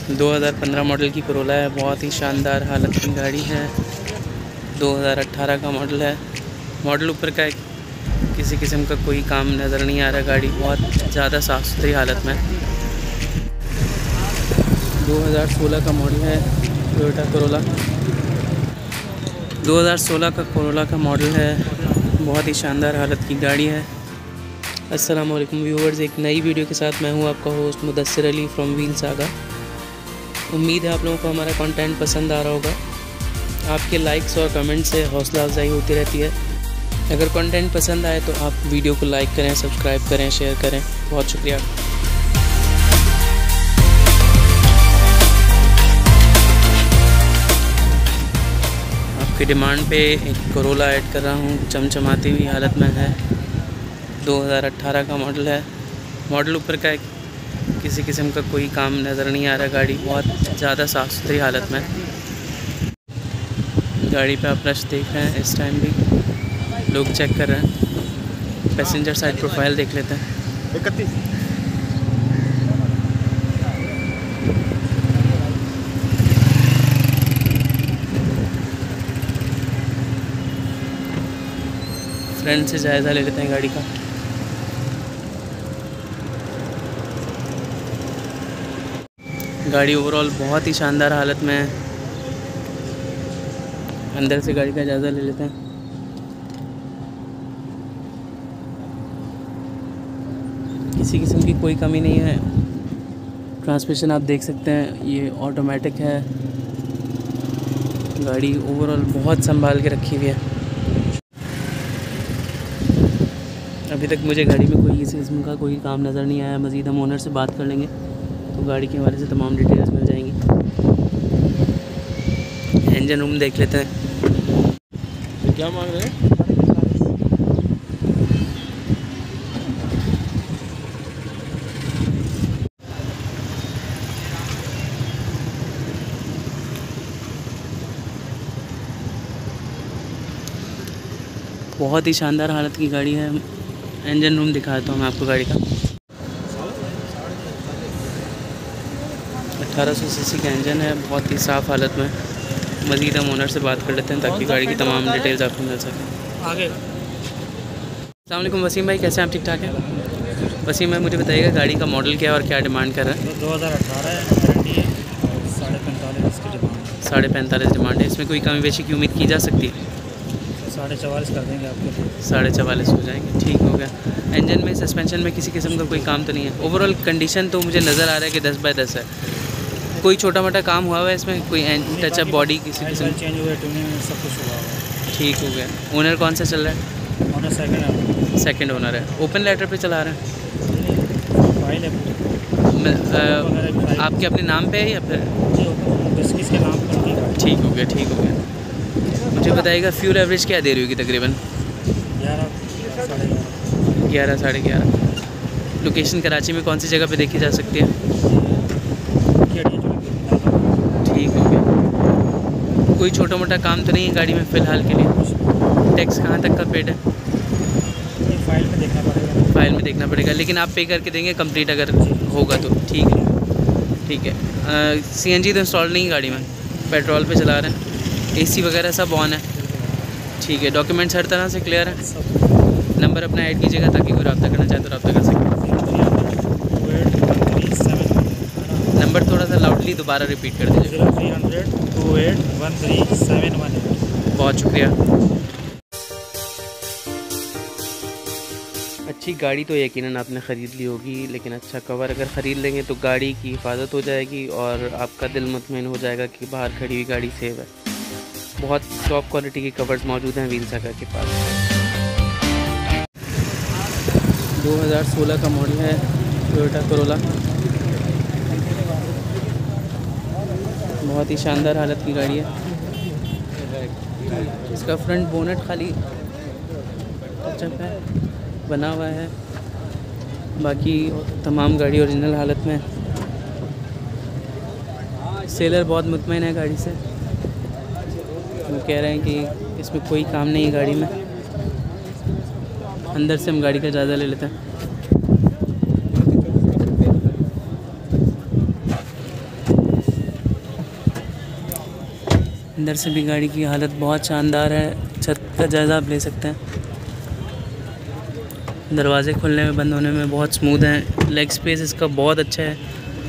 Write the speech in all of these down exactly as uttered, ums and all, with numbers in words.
दो हज़ार पंद्रह मॉडल की कोरोला है। बहुत ही शानदार हालत की गाड़ी है। दो हज़ार अठारह का मॉडल है। मॉडल ऊपर का है, किसी किस्म का कोई काम नज़र नहीं आ रहा। गाड़ी बहुत ज़्यादा साफ़ सुथरी हालत में। दो हज़ार सोलह का मॉडल है टोयोटा कोरोला। दो हज़ार सोलह का कोरोला का मॉडल है। बहुत ही शानदार हालत की गाड़ी है। अस्सलाम वालेकुम व्यूअर्स, एक नई वीडियो के साथ मैं हूं आपका host Mudassir Ali from Wheel Saga. उम्मीद है आप लोगों को हमारा कंटेंट पसंद आ रहा होगा। आपके लाइक्स और कमेंट से हौसला अफजाई होती रहती है। अगर कंटेंट पसंद आए तो आप वीडियो को लाइक करें, सब्सक्राइब करें, शेयर करें। बहुत शुक्रिया। आपकी डिमांड पे एक कोरोला ऐड कर रहा हूँ। चमचमाती हुई हालत में है। दो हज़ार अठारह का मॉडल है। मॉडल ऊपर का है, किसी किस्म का कोई काम नज़र नहीं आ रहा। गाड़ी बहुत ज़्यादा साफ़ सुथरी हालत में। गाड़ी पे आप रश देख रहे हैं, इस टाइम भी लोग चेक कर रहे हैं। पैसेंजर साइड प्रोफाइल देख लेते हैं। इकतीस फ्रंट से जायज़ा ले लेते हैं गाड़ी का। गाड़ी ओवरऑल बहुत ही शानदार हालत में है। अंदर से गाड़ी का जायज़ा ले लेते हैं। किसी किस्म की कोई कमी नहीं है। ट्रांसमिशन आप देख सकते हैं, ये ऑटोमेटिक है। गाड़ी ओवरऑल बहुत संभाल के रखी हुई है। अभी तक मुझे गाड़ी में कोई किसी किस्म का कोई काम नज़र नहीं आया। मज़ीद हम ओनर से बात कर लेंगे तो गाड़ी के हवाले से तमाम डिटेल्स मिल जाएंगी। इंजन रूम देख लेते हैं। क्या मांग रहे हैं? बहुत ही शानदार हालत की गाड़ी है। इंजन रूम दिखाता हूँ मैं आपको गाड़ी का। अठारह सौ सीसी का इंजन है, बहुत ही साफ़ हालत में। मज़ीद हम ओनर से बात कर लेते हैं ताकि गाड़ी की तमाम डिटेल्स आपको मिल सकें। आगे अस्सलाम वालेकुम वसीम भाई, कैसे हैं आप? ठीक ठाक हैं वसीम भाई, मुझे बताइएगा गाड़ी का मॉडल क्या है और क्या डिमांड कर रहा है? दो हज़ार अठारह है, गारंटी है, साढ़े पैंतालीस की डिमांड है। साढ़े पैंतालीस डिमांड है। इसमें कोई कमी बेशी की उम्मीद की जा सकती है? साढ़े चवालीस कर देंगे आपके। साढ़े चवालीस हो जाएंगे, ठीक हो गया। इंजन में, सस्पेंशन में किसी किस्म का कोई काम तो नहीं है? ओवरऑल कंडीशन तो मुझे नज़र आ रहा है कि दस बाय दस है। कोई छोटा मोटा काम हुआ हुआ है इसमें? कोई टचअप बॉडी किसी किस्म चेंज हुआ, ट्यूनिंग सब कुछ हुआ है। ठीक हो गया। ओनर कौन सा चल रहा है? ओनर सेकंड है। सेकंड ओनर है। ओपन लेटर पे चला रहे हैं? फाइल है। आ, आपके अपने नाम पे है या फिर? जी, किसके नाम पर? ठीक हो गया, ठीक हो गया। मुझे बताइएगा फ्यूल एवरेज क्या दे रही होगी तकरीबन? ग्यारह साढ़े ग्यारह ग्यारह साढ़े ग्यारह। लोकेशन कराची में कौन सी जगह पे देखी जा सकती है? ठीक हो गया। कोई छोटा मोटा काम तो नहीं है गाड़ी में फ़िलहाल के लिए? टैक्स कहाँ तक का पेड है? फाइल में देखना पड़ेगा। फाइल में देखना पड़ेगा, लेकिन आप पे करके देंगे कंप्लीट अगर होगा तो? ठीक है, ठीक है। सीएनजी तो इंस्टॉल नहीं गाड़ी में? पेट्रोल पे चला रहे हैं? एसी वगैरह सब ऑन है? ठीक है। डॉक्यूमेंट्स हर तरह से क्लियर है? नंबर अपना ऐड कीजिएगा ताकि कोई रब्ता करना चाहे तो रब्ता कर सके। नंबर थोड़ा सा लाउडली दोबारा रिपीट कर दीजिए। Three hundred two eight one three seven one eight. बहुत शुक्रिया। अच्छी गाड़ी तो यकीनन आपने ख़रीद ली होगी, लेकिन अच्छा कवर अगर ख़रीद लेंगे तो गाड़ी की हिफाजत हो जाएगी और आपका दिल मुतमईन हो जाएगा कि बाहर खड़ी हुई गाड़ी सेफ है। बहुत टॉप क्वालिटी के कवर्स मौजूद हैं व्हील सागा के पास। दो हज़ार सोलह का मॉडल है टोयोटा कोरोला। बहुत ही शानदार हालत की गाड़ी है। इसका फ्रंट बोनेट खाली टचअप है, बना हुआ है। बाकी तमाम गाड़ी ओरिजिनल हालत में। सेलर बहुत मुतमईन है गाड़ी से। वो कह रहे हैं कि इसमें कोई काम नहीं है गाड़ी में। अंदर से हम गाड़ी का जायज़ा ले लेते हैं। अंदर से भी गाड़ी की हालत बहुत शानदार है, छत का जायज़ा आप ले सकते हैं। दरवाज़े खुलने में बंद होने में बहुत स्मूथ हैं, लेग स्पेस इसका बहुत अच्छा है।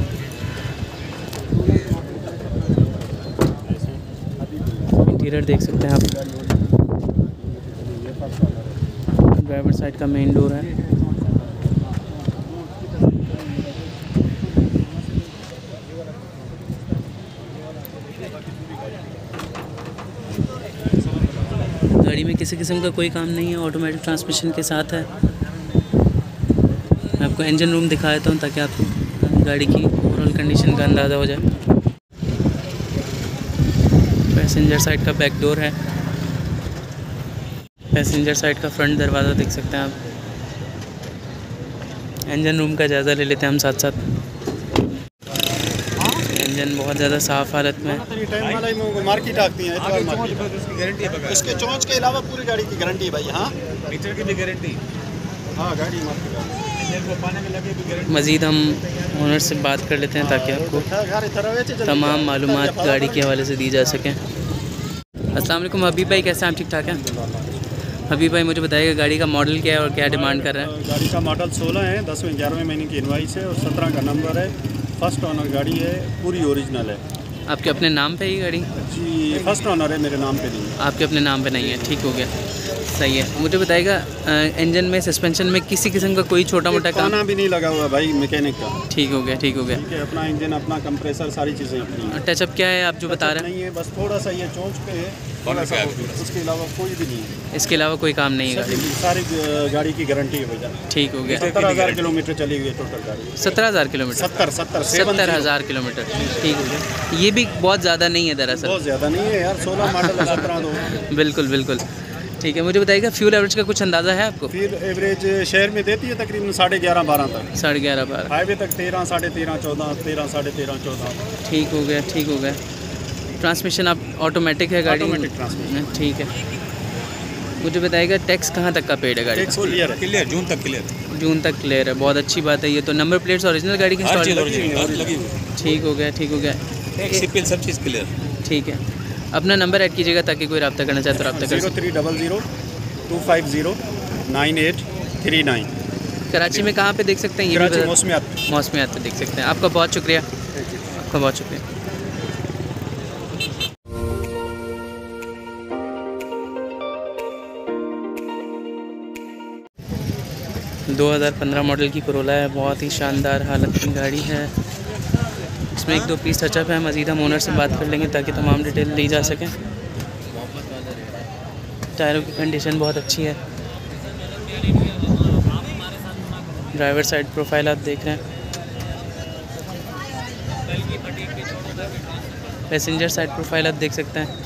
इंटीरियर देख सकते हैं आप, ड्राइवर साइड का मेन डोर है। गाड़ी में किसी किस्म का कोई काम नहीं है, ऑटोमेटिक ट्रांसमिशन के साथ है। मैं आपको इंजन रूम दिखा देता हूँ ताकि आपको गाड़ी की ओवरऑल कंडीशन का अंदाज़ा हो जाए। पैसेंजर साइड का बैक डोर है, पैसेंजर साइड का फ्रंट दरवाज़ा देख सकते हैं आप। इंजन रूम का जायज़ा ले लेते हैं हम साथ साथ। इंजन बहुत ज़्यादा साफ़ हालत में है। मार्केट आती है इसके चोंच के अलावा पूरी गाड़ी की गारंटी है भाई। हाँ, मीटर की भी गारंटी। हाँ, गाड़ी मज़ीद हम ओनर से बात कर लेते हैं ताकि आपको तमाम मालूमात गाड़ी के हवाले से दी जा सकें। अस्सलाम वालेकुम हबीब भाई, कैसे हैं आप? ठीक ठाक हैं हबीब भाई, मुझे बताइएगा गाड़ी का मॉडल क्या है और क्या डिमांड कर रहे हैं? गाड़ी का मॉडल सोलह है, दसवें ग्यारहवें महीने की इनवाइस है और सत्रह का नंबर है। फर्स्ट ऑनर गाड़ी है, पूरी ओरिजिनल है। आपके अपने नाम पे ही गाड़ी? जी, फर्स्ट ऑनर है, मेरे नाम पे नहीं है। आपके अपने नाम पे नहीं है, ठीक हो गया, सही है। मुझे बताइएगा इंजन में, सस्पेंशन में किसी किस्म का कोई छोटा मोटा काम भी नहीं लगा हुआ भाई मैकेनिक का? ठीक हो गया, ठीक हो गया। ठीक है, अपना इंजन, अपना कंप्रेसर, सारी चीज़ें अपनी। टचअप क्या है आप जो बता रहे हैं? नहीं है, बस थोड़ा सा ये चोंच पे है, उसके अलावा कोई भी नहीं है। इसके अलावा कोई काम नहीं है गाड़ी? सारी गाड़ी की गारंटी है भैया। ठीक हो गया। सत्तर हज़ार किलोमीटर चली हुई है टोटल गाड़ी। सत्तर हज़ार किलोमीटर? सत्तर सत्तर सत्तर हज़ार किलोमीटर, ठीक हो गया। ये भी बहुत ज़्यादा नहीं है दरअसल? बहुत ज़्यादा नहीं है यार, सोलह मॉडल है, सत्रह दो। बिल्कुल बिल्कुल, ठीक है। मुझे बताइएगा फ्यूल एवरेज का कुछ अंदाज़ा है आपको? फ्यूल एवरेज शहर में देती है तकरीबन साढ़े ग्यारह बारह तक। साढ़े ग्यारह बारह हाईवे तक तेरह, साढ़े तेरह, चौदह, तेरह, साढ़े तेरह, चौदह। ठीक हो गया, ठीक हो गया। ट्रांसमिशन आप ऑटोमेटिक है गाड़ी? ऑटोमेटिक ट्रांसमिशन, ठीक है। मुझे बताइएगा टैक्स कहाँ तक का पेड है गाड़ी? टैक्स क्लियर है, क्लियर जून तक क्लियर जून तक क्लियर है, बहुत अच्छी बात है। ये तो नंबर प्लेट्स ओरिजिनल गाड़ी की इंस्टॉल लगी हुई? ठीक हो गया, ठीक हो गया, सब चीज़ क्लियर। ठीक है, अपना नंबर ऐड कीजिएगा ताकि कोई रब्ता करना चाहे तो रब्ता कर। Zero three double zero two five zero nine eight three nine. Karachi में कहाँ पे देख सकते हैं? ये मौसमियात मौसमियात पे देख सकते हैं। आपका बहुत शुक्रिया, आपका बहुत शुक्रिया। दो हज़ार पंद्रह मॉडल की कोरोला है, बहुत ही शानदार हालत की गाड़ी है। इसमें एक दो पीस टचअप है, मज़ीद हम ओनर से बात कर लेंगे ताकि तमाम डिटेल ली जा सकें। टायरों की कंडीशन बहुत अच्छी है। ड्राइवर साइड प्रोफाइल आप देख रहे हैं, पैसेंजर साइड प्रोफाइल आप देख सकते हैं।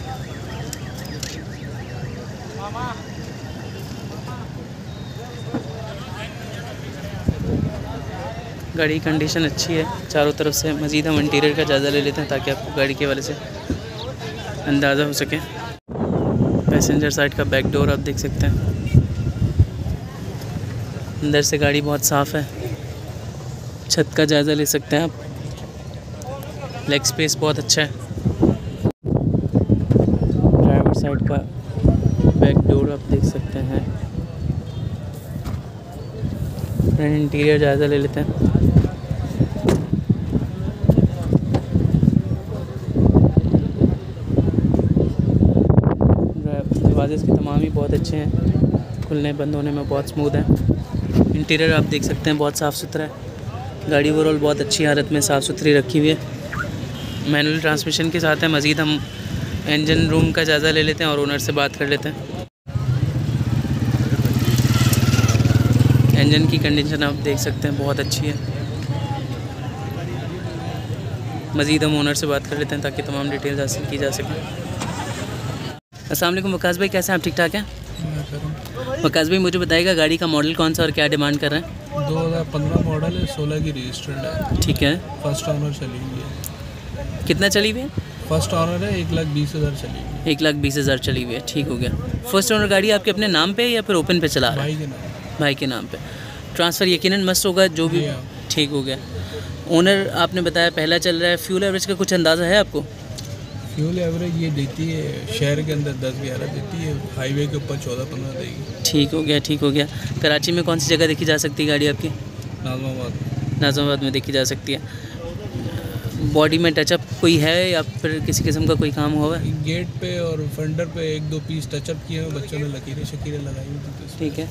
गाड़ी की कंडीशन अच्छी है चारों तरफ से। मज़ीद हम इंटीरियर का जायज़ा ले लेते हैं ताकि आपको गाड़ी के वाले से अंदाज़ा हो सके। पैसेंजर साइड का बैक डोर आप देख सकते हैं। अंदर से गाड़ी बहुत साफ़ है, छत का जायज़ा ले सकते हैं आप। लेग स्पेस बहुत अच्छा है। ड्राइवर साइड का बैक डोर आप देख सकते हैं। फ्रंट इंटीरियर जायज़ा ले लेते हैं। दरवाजे इसके तमाम ही बहुत अच्छे हैं, खुलने बंद होने में बहुत स्मूथ है। इंटीरियर आप देख सकते हैं बहुत साफ़ सुथरा है। गाड़ी ओवरऑल बहुत अच्छी हालत में साफ़ सुथरी रखी हुई है। मैनुअल ट्रांसमिशन के साथ है। मज़ीद हम इंजन रूम का जायज़ा ले लेते हैं और ओनर से बात कर लेते हैं। इंजन की कंडीशन आप देख सकते हैं बहुत अच्छी है। मज़ीद हम ओनर से बात कर लेते हैं ताकि तमाम डिटेल्स हासिल की जा सकें। अस्सलाम वालेकुम वकास भाई, कैसे हैं आप? ठीक ठाक हैं वकास भाई, मुझे बताइएगा गाड़ी का मॉडल कौन सा और क्या डिमांड कर रहे हैं? दो हज़ार पंद्रह मॉडल है, सोलह की रजिस्टर्ड है। ठीक है, फर्स्ट ऑनर चली हुई है। कितना चली हुई है? फर्स्ट ऑनर है, एक लाख बीस हज़ार चली हुई है। एक लाख बीस हज़ार चली हुई है, ठीक हो गया। फर्स्ट ओनर गाड़ी आपके अपने नाम पे या फिर ओपन पे चला रहा है? भाई के नाम भाई के नाम पे। ट्रांसफ़र यकीनन मस्त होगा जो भी। ठीक हो गया। ओनर आपने बताया पहला चल रहा है। फ्यूल एवरेज का कुछ अंदाज़ा है आपको? फ्यूल एवरेज ये देती है शहर के अंदर दस ग्यारह देती है, हाईवे के ऊपर चौदह पंद्रह देगी। ठीक हो गया, ठीक हो गया। कराची में कौन सी जगह देखी जा सकती है गाड़ी आपकी? नाजमाबाद। नाजमाबाद में देखी जा सकती है। बॉडी में टचअप कोई है या फिर किसी किस्म का कोई काम हुआ है? गेट पे और फेंडर पे एक दो पीस टचअप किए हैं, बच्चों ने लकीरें शकीरें लगाई हुई थी। तो ठीक है।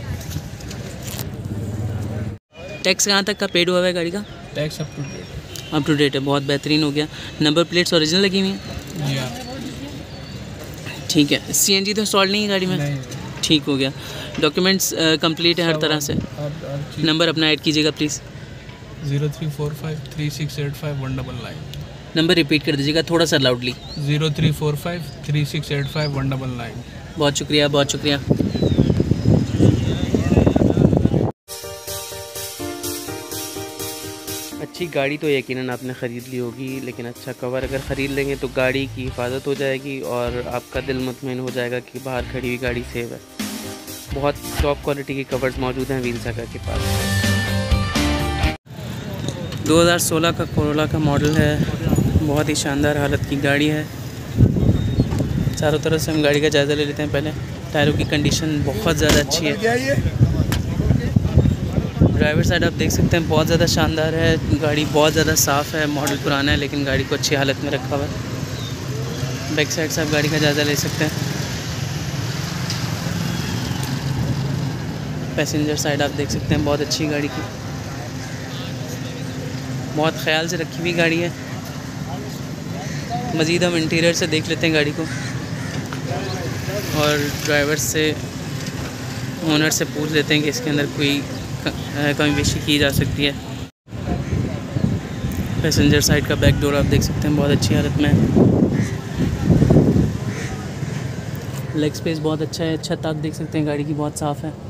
टैक्स कहाँ तक का पेड हुआ है गाड़ी का? Tax up to date. Up to date है, बहुत बेहतरीन हो गया। नंबर प्लेट्स ओरिजिनल लगी हुई हैं? जी हाँ। ठीक है। सीएनजी तो इंस्टॉल नहीं है गाड़ी में? नहीं। ठीक हो गया। डॉक्यूमेंट्स कंप्लीट है हर तरह से? नंबर अपना ऐड कीजिएगा please. Zero three four five three six eight five one double nine. Number repeat कर दीजिएगा थोड़ा सा loudly. Zero three four five three six eight five one double nine. बहुत शुक्रिया, बहुत शुक्रिया। अच्छी गाड़ी तो यकीनन आपने ख़रीद ली होगी, लेकिन अच्छा कवर अगर ख़रीद लेंगे तो गाड़ी की हिफाजत हो जाएगी और आपका दिल मुतमईन हो जाएगा कि बाहर खड़ी हुई गाड़ी सेव है। बहुत टॉप क्वालिटी के कवर्स मौजूद हैं व्हील सागा के पास। दो हज़ार सोलह का कोरोला का मॉडल है, बहुत ही शानदार हालत की गाड़ी है। चारों तरफ से हम गाड़ी का जायज़ा ले लेते हैं। पहले टायरों की कंडीशन बहुत ज़्यादा अच्छी है। ड्राइवर साइड आप देख सकते हैं बहुत ज़्यादा शानदार है। गाड़ी बहुत ज़्यादा साफ़ है। मॉडल पुराना है लेकिन गाड़ी को अच्छी हालत में रखा हुआ है। बैक साइड से आप गाड़ी का जायज़ा ले सकते हैं। पैसेंजर साइड आप देख सकते हैं बहुत अच्छी गाड़ी की, बहुत ख्याल से रखी हुई गाड़ी है। मज़ीद हम इंटीरियर से देख लेते हैं गाड़ी को और ड्राइवर से, ओनर से पूछ लेते हैं कि इसके अंदर कोई कमी पेशी की जा सकती है। पैसेंजर साइड का बैक डोर आप देख सकते हैं बहुत अच्छी हालत में है। लेग स्पेस बहुत अच्छा है। छत आप देख सकते हैं गाड़ी की बहुत साफ़ है।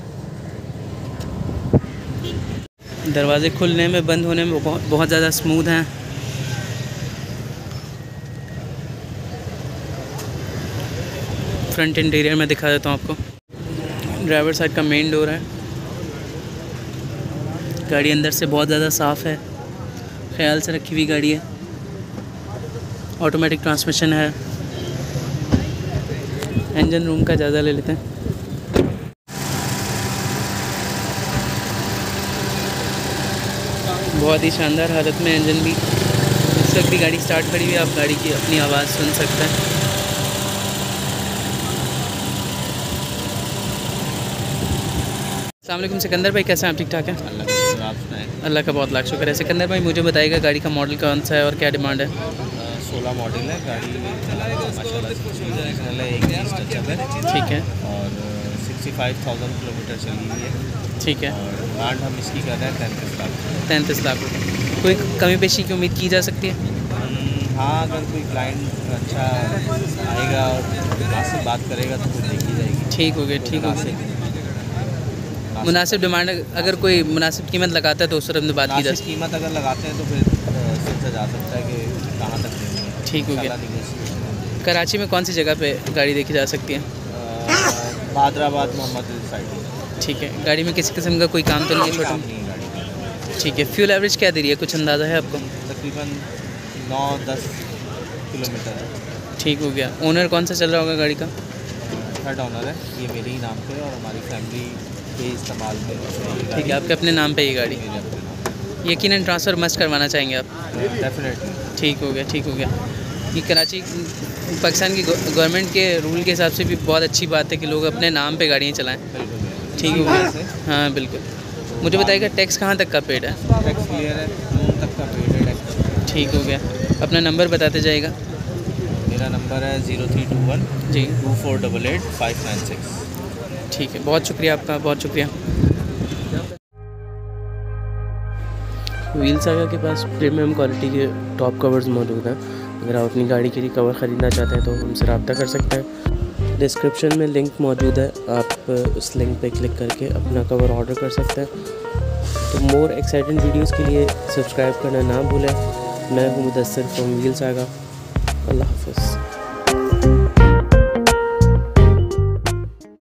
दरवाज़े खुलने में बंद होने में बहुत बहुत ज़्यादा स्मूथ हैं। फ्रंट इंटीरियर में दिखा देता हूँ आपको। ड्राइवर साइड का मेन डोर है। गाड़ी अंदर से बहुत ज़्यादा साफ़ है, ख्याल से रखी हुई गाड़ी है। ऑटोमेटिक ट्रांसमिशन है। इंजन रूम का जायज़ा ले लेते हैं। बहुत ही शानदार हालत में इंजन भी। इस वक्त भी गाड़ी स्टार्ट खड़ी हुई है, आप गाड़ी की अपनी आवाज़ सुन सकते हैं। अस्सलाम वालेकुम सिकंदर भाई, कैसे हैं आप? ठीक ठाक हैं? अल्लाह का आप सुनाएं। अल्लाह का बहुत लाख शुक्र है। सिकंदर भाई मुझे बताइएगा गाड़ी का मॉडल कौन सा है और क्या डिमांड है? सोलह मॉडल है गाड़ी, माशाल्लाह ओरिजिनल है, एक पीस टचअप है। ठीक है। और सिक्सटी फाइव थाउजेंड किलोमीटर चली हुई है। ठीक है। और डिमांड हम इसकी कर रहे हैं तैंतीस लाख। तैंतीस लाख रुपये। कोई कमी पेशी की उम्मीद की जा सकती है? हाँ, अगर कोई क्लाइंट अच्छा आएगा और मुनासिब बात करेगा तो फिर देखी जाएगी। ठीक हो गया, ठीक हो गया। मुनासिब डिमांड अगर कोई मुनासिब कीमत लगाता है तो उस तरफ में बात की जा सकती है। कीमत अगर लगाते हैं तो फिर सोचा जा सकता है कि कहाँ तक देनी है। ठीक हो गया। कराची में कौन सी जगह पे गाड़ी देखी जा सकती है? बादराबाद मोहम्मद साइड। ठीक है। गाड़ी में किसी किस्म का कोई काम तो नहीं है? छोटा नहीं गाड़ी। ठीक है। फ्यूल एवरेज क्या दे रही है, कुछ अंदाज़ा है आपको? तकरीबन नौ दस किलोमीटर। ठीक हो गया। ओनर कौन सा चल रहा होगा गाड़ी का? थर्ड ओनर है, ये मेरे ही नाम पे और हमारी फैमिली के इस्तेमाल में। ठीक है, आपके अपने नाम पे ये गाड़ी? यकीनन ट्रांसफ़र मस्ट करवाना चाहेंगे आप? डेफिनेटली। ठीक हो गया, ठीक हो गया। ये कराची पाकिस्तान की गवर्नमेंट के रूल के हिसाब से भी बहुत अच्छी बात है कि लोग अपने नाम पे गाड़ियाँ चलाएं। ठीक हो गया। हाँ बिल्कुल। मुझे बताइएगा टैक्स कहाँ तक का पेड है? टैक्स क्लियर है, जून तक का पेड है टैक्स। ठीक हो गया। अपना नंबर बताते जाइएगा। मेरा नंबर है zero three two one G two four double eight five nine six. ठीक है, बहुत शुक्रिया आपका, बहुत शुक्रिया। व्हील सागा के पास प्रीमियम क्वालिटी के टॉप कवर्स मौजूद हैं। अगर आप अपनी गाड़ी के लिए कवर ख़रीदना चाहते हैं तो हमसे रब्ता कर सकते हैं। डिस्क्रिप्शन में लिंक मौजूद है, आप उस लिंक पे क्लिक करके अपना कवर ऑर्डर कर सकते हैं। तो मोर एक्साइटिंग वीडियोस के लिए सब्सक्राइब करना ना भूलें। मैं हूं मुदस्सिर फ्रॉम व्हील सागा। अल्लाह हाफ़िज़।